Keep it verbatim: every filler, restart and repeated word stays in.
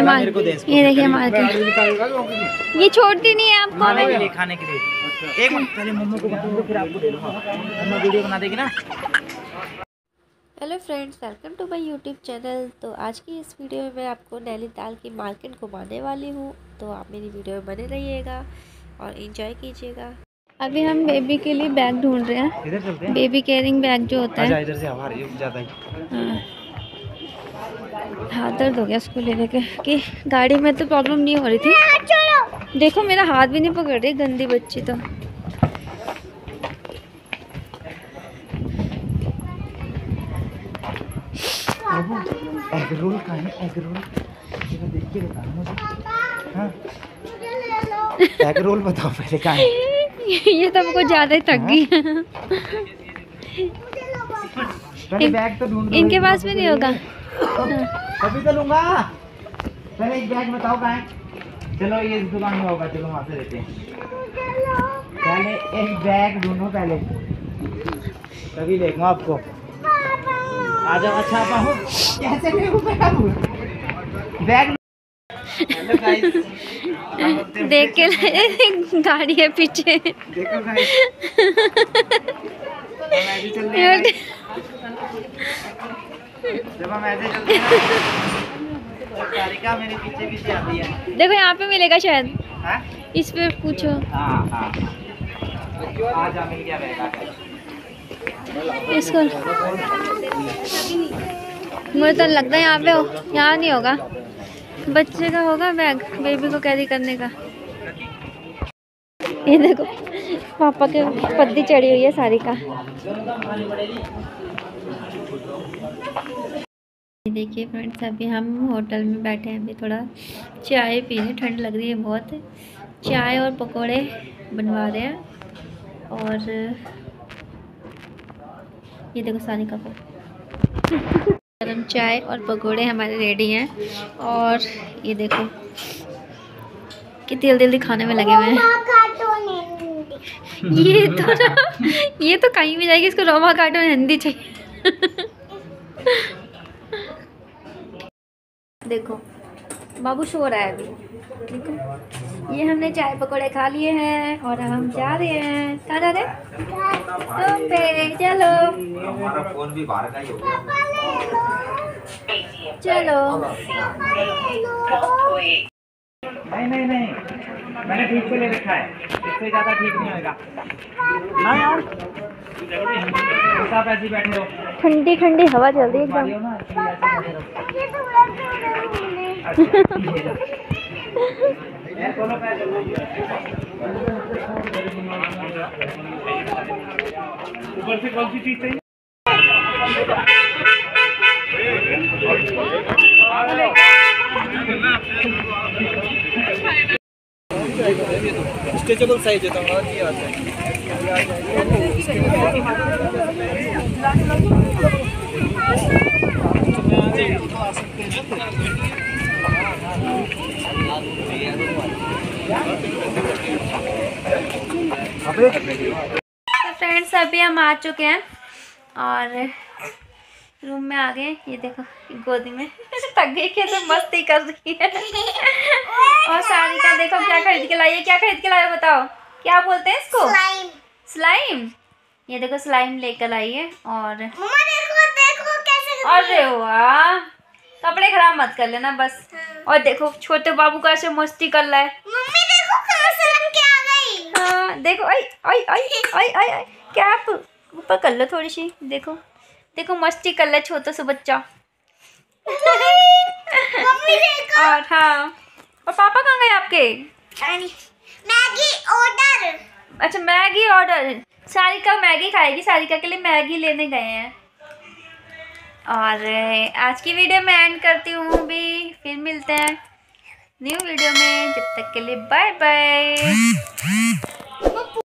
Market, ये देखिए market, ये छोड़ती नहीं है आपको खाने के लिए, खाने के लिए। एक मिनट पहले मम्मी को बता दो, फिर आपको दे दूँगा। मम्मी वीडियो बना देगी ना। Hello friends, welcome to my YouTube channel. तो आज की इस वीडियो में मैं आपको नैनीताल की मार्केट घुमाने वाली हूँ, तो आप मेरी वीडियो में बने रहिएगा और एंजॉय कीजिएगा। अभी हम बेबी के लिए बैग ढूंढ रहे हैं, इधर चलते हैं। बेबी केयरिंग बैग जो होता है। इधर से हवा ज़्यादा ही। हाँ, हाथ दर्द हो गया इसको ले लेके कि गाड़ी में तो प्रॉब्लम नहीं हो रही थी। देखो मेरा हाथ भी नहीं पकड़ रही, गंदी बच्ची तो। एग रोल का है, एग रोल देख के बता मुझे। हाँ, एग रोल बताओ पहले का है। ये तो हमको ज़्यादा ही थक गई। पहले बैग तो ढूंढ, इनके पास भी नहीं होगा। कभी तो लूंगा। पहले एक बैग बताओ कहाँ है। चलो ये इस दुकान में होगा, चलो वहाँ से लेते हैं। पहले एक बैग ढूंढो पहले, तभी देखूंगा आपको। आ जाओ। अच्छा पाहु कैसे बैग। हेलो गाइस, देख के गाड़ी है पीछे। देखो गाइस, हम ऐसे चल रहे हैं। जब हम ऐसे चलते हैं सारिका मेरे पीछे पीछे आती है। देखो यहाँ पे मिलेगा शायद। हाँ? इस पे पूछो। हाँ हाँ, आज मिल गया बैग। इसको मुझे तो लगता है यहाँ पे हो, यहाँ नहीं होगा। बच्चे का होगा बैग, बेबी को कैरी करने का। ये देखो पापा के पत्ती चढ़ी हुई है सारी का। देखिए फ्रेंड्स, अभी हम होटल में बैठे हैं, अभी थोड़ा चाय पी रहे, ठंड लग रही है बहुत। चाय और पकोड़े बनवा रहे हैं और ये देखो सानी का गरम चाय और पकोड़े हमारे रेडी हैं। और ये देखो कि तेल तेल खाने में लगे हुए हैं। ये तो ना, ये तो कहीं भी जाएगी, इसको रोमा कार्टून हिंदी चाहिए। देखो बाबू सो रहा है अभी। देखो ये हमने चाय पकोड़े खा लिए हैं और अब हम जा रहे हैं। कहाँ जा रहे हैं? पे चलो हमारा फोन भी बाहर का ही हो गया। चलो। नहीं नहीं नहीं, मैंने ठीक से ले रखा है, इससे ज़्यादा ठीक नहीं होगा ना यार। आप ऐसे बैठे रहो, ठंडी ठंडी हवा चल रही है एकदम। ऊपर से कौन सी चीज चाहिए? स्ट्रेचेबल साइज है तो ये आता है। तो फ्रेंड्स अभी हम आ चुके हैं और रूम में आ गए। ये देखो गोदी में थक गई के तो मस्ती कर रही है। और सारी का देखो क्या खरीद के लाई है। क्या खरीद के लाई है बताओ, क्या बोलते हैं इसको? स्लाइम। स्लाइम। ये देखो स्लाइम लेकर आई है। और मम्मा देखो देखो कैसे। अरे वाह, कपड़े खराब मत कर लेना बस। और देखो छोटे बाबू का ऐसे मस्ती कर रहा है। मम्मी देखो कहाँ से रंग के आ गई। हाँ देखो, आई आई आई आई आई आई कैप ऊपर कर लो थोड़ी सी। देखो देखो मस्ती कर रहा है छोटा सा बच्चा। मम्मी देखो। और हाँ, और पापा कहाँ गए आपके? Maggi order. अच्छा मैगी ऑर्डर। सारिका मैगी खाएगी, सारिका के लिए मैगी लेने गए हैं। और आज की वीडियो में एंड करती हूँ भी, फिर मिलते हैं न्यू वीडियो में। जब तक के लिए बाय बाय।